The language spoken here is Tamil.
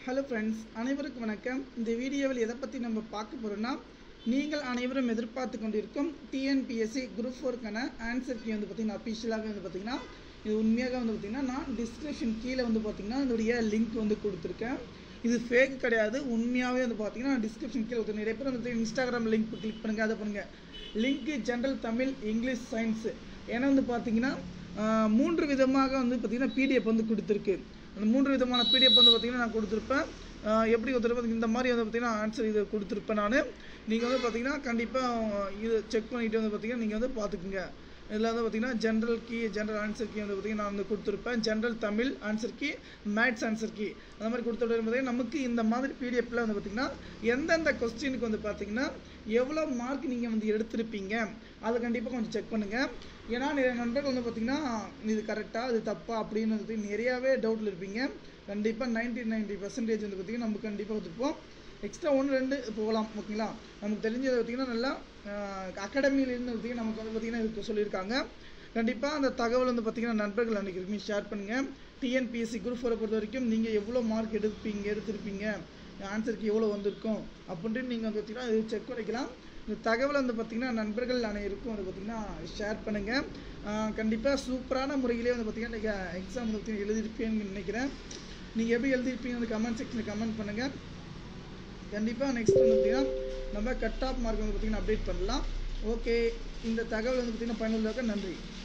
ஹலோ ஃப்ரெண்ட்ஸ், அனைவருக்கும் வணக்கம். இந்த வீடியோவில் எதை பற்றி நம்ம பார்க்க போகிறோன்னா, நீங்கள் அனைவரும் எதிர்பார்த்து கொண்டிருக்கும் டிஎன்பிஎஸ்சி குரூப் 4க்கான ஆன்சர் கீ வந்து பார்த்திங்கன்னா அஃபிஷியலாகவே வந்து பார்த்திங்கன்னா இது உண்மையாக வந்து பார்த்திங்கன்னா நான் டிஸ்கிரிப்ஷன் கீழே வந்து பார்த்திங்கன்னா இதோடைய லிங்க் வந்து கொடுத்துருக்கேன். இது ஃபேக் கிடையாது, உண்மையாகவே வந்து பார்த்திங்கன்னா டிஸ்கிரிப்ஷன் கீழே கொடுத்து நிறைய பேர் வந்து இன்ஸ்டாகிராம் லிங்க் கிளிக் பண்ணுங்கள், அதை பண்ணுங்கள். லிங்க்கு ஜென்ரல் தமிழ், இங்கிலீஷ், சயின்ஸு. ஏன்னா வந்து பார்த்திங்கன்னா 3 விதமாக வந்து பார்த்திங்கன்னா பிடிஎஃப் வந்து கொடுத்துருக்கு. அந்த 3 விதமான பிடிஎஃப் வந்து பார்த்திங்கன்னா நான் கொடுத்துருப்பேன். எப்படி கொடுத்துருப்பேன், இந்த மாதிரி வந்து பார்த்திங்கன்னா ஆன்சர் இது கொடுத்துருப்பேன் நான். நீங்கள் வந்து பார்த்திங்கன்னா கண்டிப்பாக இது செக் பண்ணிவிட்டு வந்து பார்த்திங்கன்னா நீங்கள் வந்து பார்த்துக்குங்க. இதில் வந்து பார்த்திங்கன்னா general key, general answer key வந்து பார்த்திங்கன்னா நான் வந்து கொடுத்துருப்பேன். General Tamil answer key, maths answer key, அந்த மாதிரி கொடுத்துட்டு பார்த்திங்கன்னா நமக்கு இந்த மாதிரி பிடிஎஃப்பில் வந்து பார்த்திங்கன்னா எந்தெந்த கொஸ்டினுக்கு வந்து பார்த்திங்கன்னா எவ்வளோ மார்க் நீங்கள் வந்து எடுத்திருப்பீங்க அதை கண்டிப்பாக கொஞ்சம் செக் பண்ணுங்கள். ஏன்னா நிறைய நண்பர்கள் வந்து பார்த்திங்கன்னா இது கரெக்டாக இது தப்பா அப்படின்னு வந்து நிறையாவே டவுட்டில் இருப்பீங்க. கண்டிப்பாக 90% வந்து பார்த்திங்கன்னா நம்ம கண்டிப்பாக வச்சுருப்போம். எக்ஸ்ட்ரா 1-2 போகலாம், ஓகேங்களா. நமக்கு தெரிஞ்சதை பார்த்திங்கன்னா நல்லா அகாடமியிலேருந்து பார்த்திங்கன்னா நமக்கு வந்து பார்த்திங்கன்னா இதுக்கு சொல்லியிருக்காங்க. கண்டிப்பாக அந்த தகவல் வந்து பார்த்திங்கன்னா நண்பர்கள் அன்றைக்கி ஷேர் பண்ணுங்கள். டிஎன்பிஎஸ்சி குரூப் 4 பொறுத்த வரைக்கும் நீங்கள் எவ்வளோ மார்க் எடுத்திருப்பீங்க, ஆன்சருக்கு எவ்வளோ வந்திருக்கும் அப்படின்ட்டு நீங்கள் வந்து பார்த்திங்கன்னா இது செக் பண்ணிக்கலாம். இந்த தகவல் வந்து பார்த்திங்கன்னா நண்பர்கள் அனைவருக்கும் வந்து பார்த்திங்கன்னா ஷேர் பண்ணுங்கள். கண்டிப்பாக சூப்பரான முறையிலே வந்து பார்த்திங்கன்னா நீங்கள் எக்ஸாம் வந்து பார்த்திங்கன்னா எழுதியிருப்பீங்கன்னு நினைக்கிறேன். நீங்கள் எப்படி எழுதியிருப்பீங்க வந்து கமெண்ட் செக்ஷனில் கமெண்ட் பண்ணுங்கள். கண்டிப்பாக நெக்ஸ்ட் வந்து பார்த்திங்கன்னா நம்ம கட் ஆஃப் மார்க் வந்து பார்த்திங்கன்னா அப்டேட் பண்ணலாம். ஓகே, இந்த தகவல் வந்து பார்த்திங்கன்னா பயனுள்ளதாக. நன்றி.